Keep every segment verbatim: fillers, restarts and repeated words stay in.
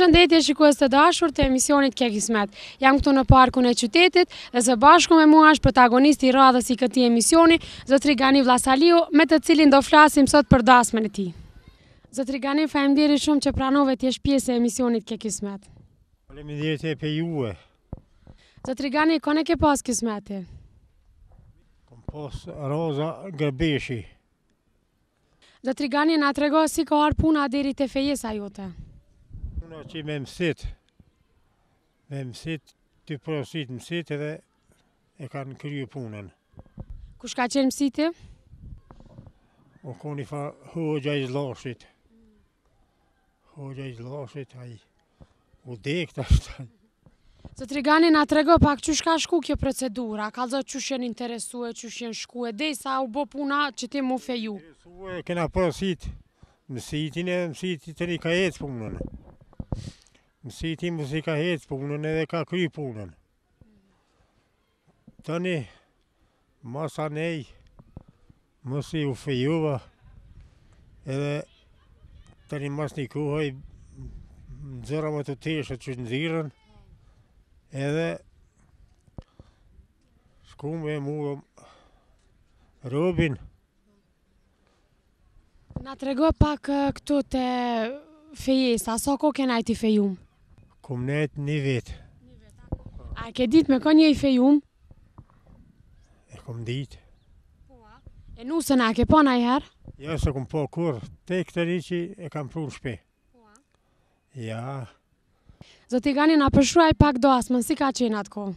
Përshëndetje shikues të dashur të emisionit Ke Kismet. Jam këtu në parkun e qytetit dhe së bashku me mua është protagonisti i radhës i këtij emisioni, zotri Gani Vllasaliu, me të cilin do flasim sot për dasmën e tij. Zotri Gani, faleminderit shumë që pranove të jesh pjesë e emisionit Ke Kismet. Faleminderit e për juve. Zotri Gani, kone ke pas kismeti? Kom pas Roza Gërbeshi. Zotri Gani, na trego si ka ardhur puna deri te fejesa jote. Puna që me mësit, me mësit, të porosit mësit edhe e kanë kryu punën. Kush ka qenë mësiti? O koni fa hoxha i zlashit. Hoxha i zlashit, ai u dekt ashtë. Zotri Gani, na trego pak qysh ka shku kjo procedura, ka zot qysh jenë interesue, qysh jenë shkue, dhe sa u bo puna që ti mu feju. Interesue, kena porosit mësitin e mësitin të një ka ecë punën. Mësitin mësi ka ecë punën edhe ka kry punën. Tani, masa nej, mësi u fejuva, edhe tani mas një kohaj, nëzëra më të teshët që nëzirën, edhe shku me mu Robin. Na trego pak këtu te fejesa, sa ko ke najt i fejum? Kom nejt një vetë. A ke dit me ka një i fejum? E kom dit. E nusën a ke pa najher? Ja se kom pa kur, te këtëri që e kam pru në shpe. Ja. Zoti Gani, na përshruaj pak dasmën, si ka qenë atë ko?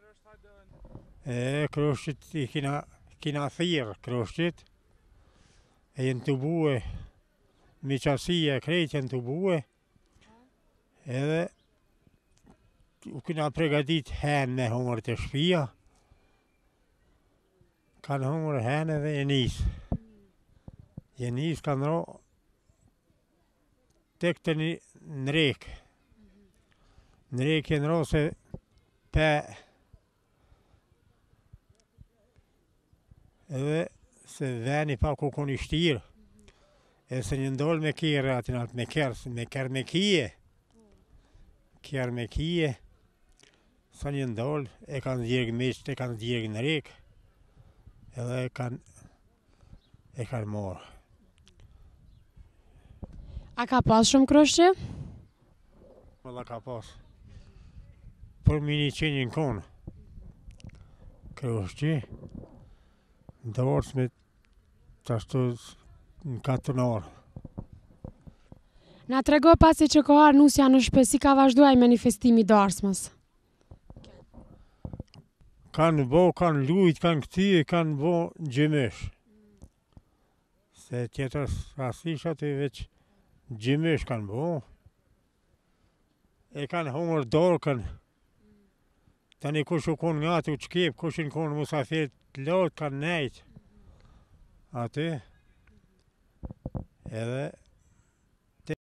E kroshtit i kina, kina thirë kroshtit, e jenë të bue, mi qasia krejt jenë të bue, edhe u kina pregadit hen me hongër të shpia, kanë hongër hen edhe e nisë. E nisë kanë ro, tek të një në rekë. Në rekë e në ro se pe, edhe se veni pa ku koni shtirë, e se një ndollë me kjerë atin atë me kjerë, me kjerë me kije, kjerë me kije, sa një ndollë e kanë zjergë meqët, e kanë zjergë në rekë, edhe e kanë, e kanë morë. A ka pas shumë kroshqe? Mëlla ka pas. Për mini qenjë në konë. Kroshqe, ndorës me të ashtu në katër orë. Na trego pasi që ka arë nusja në shpe, si ka vazhduaj manifestimi darsmës? Kanë bo, kanë lujt, kanë këti, kanë bo gjimësh. Se tjetër asisha të veç gjimësh kanë bo. E kanë hongër dorkën. Tani kush u konë nga të u qkep, kush në konë musafir të lotë kanë nejtë. Aty. Edhe